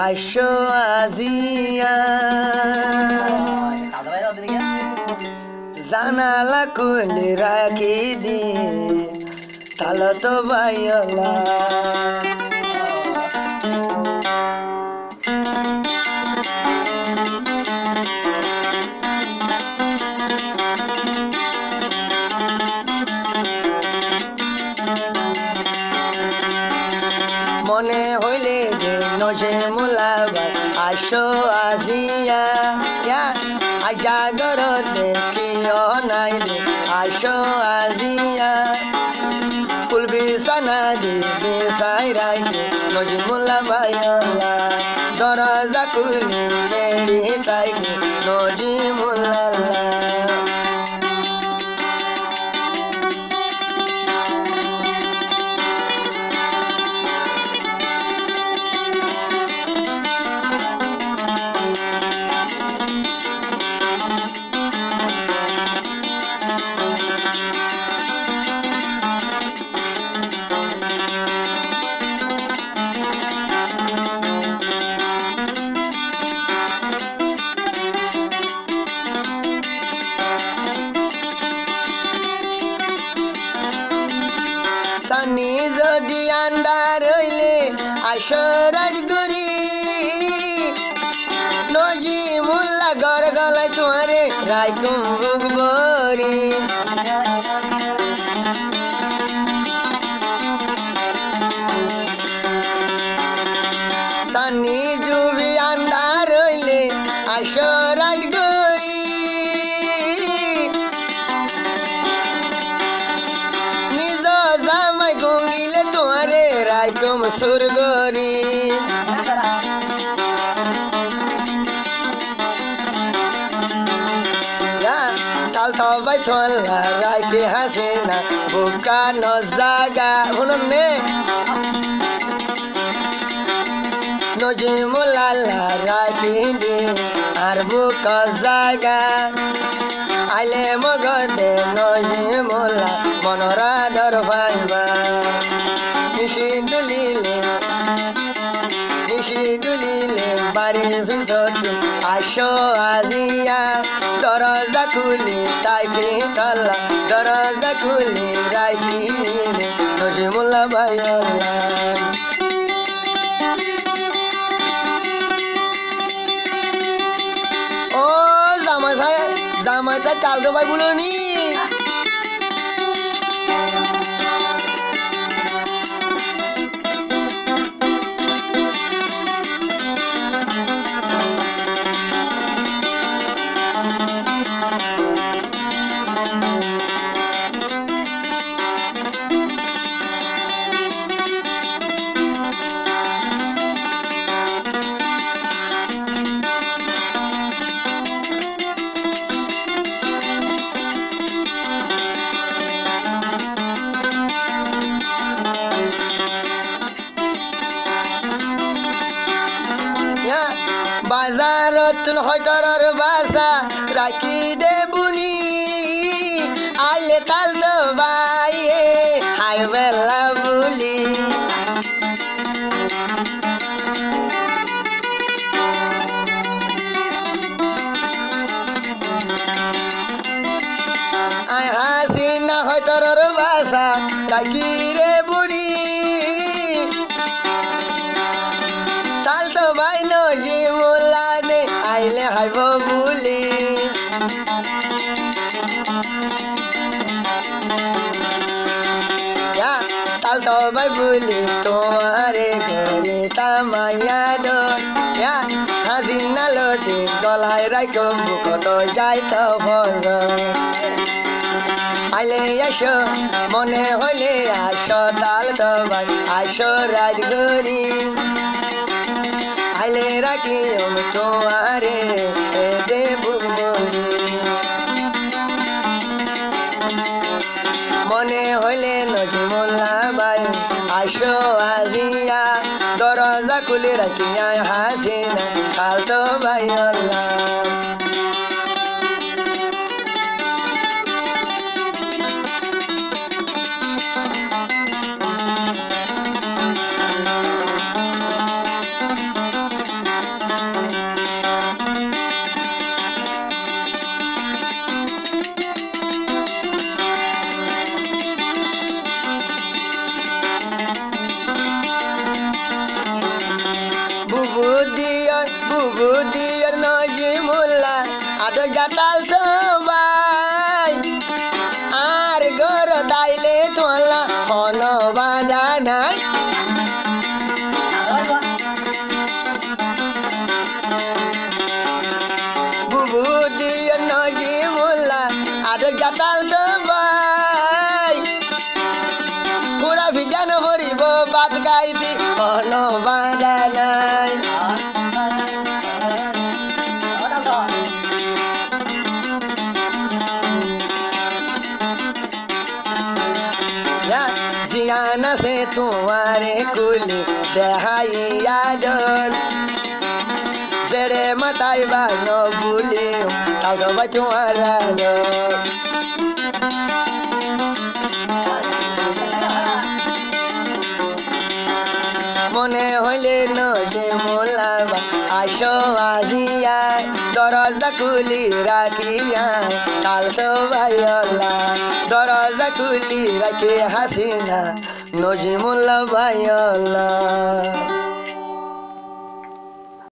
আইসো আজিয়া জানালা খুলে রাখি দি তাহলে তো বাইলা মনে হইলে যে নজে মুলাবার আইসো আজিয়া জাগর দেখিও নাই রে আইসো আজিয়া ফুল বিছানা দিবে সাই রাইতে নজে মুলাবাইলা দরজা খুলে বেড়ি তাইকে নজে মুলালা সানি যদি আন্দার হইলে আসরাজ গরি নজি মুল্লা গর গলায় তোমারে রাইকুম বুকবরি সানি জুবি আন্দার হইলে আসরাজ গরি গঙ্গিলে তোমারে রাইকুম সুরগরি কাল সবাই তোলা রাইকে হাসে না বুকা নজাগা শুনুন নে নজি মোলালা রাইকে দি আর বুক জাগা আইলে মগদে নজি মোলা মনরা দর ভাইবা নিশি দুলিলে বাড়ির ভিতর আইসো আজিয়া দরজা খুলি তাইকে তালা দরজা খুলি রাইকি নজি মোলা বাইলা ও জামাইটা চাল তো ভাই বলুনি বাজারত হয়তর বাসা রাখি দেবুনি আইলে কাল তো বাইয়ে হাই বেলা বুলি আয় হাসি না হয়তর বাসা রাখি রে বুড়ি কাল তো বাই নজি মোলানে আইলে হাইব বুলি কাল তো বাই বুলি তোমারে ঘরে তামাইয়া দন হাজির নালতে গলায় রাইকো বুকত যাইত ভজ আইলে আসো মনে হইলে আসো তাল তো বাই আসো রাজগরি আইলে রাখি তোমারে দে বুকবরি মনে হইলে নজি মোল্লা বাই আসো আজিয়া দরজা খুলে রাখিয়া হাসিনা কাল তো বাই আল্লাহ জাতাল তো ভাই পুরা ভিজান হরিব বাদ গাইতি অন বাঁধা নাই जियाना से तुम्हारे कुली देहाइया जन जेरे मताई बानो बुली ताल तो बचुआरा মনে হইলে নদে মোলাবা আসো আজিয়া দরজা খুলি রাখিয়া কাল তো ভাইলা দরজা খুলি রাখি হাসিনা নজিমুল্লা ভাইলা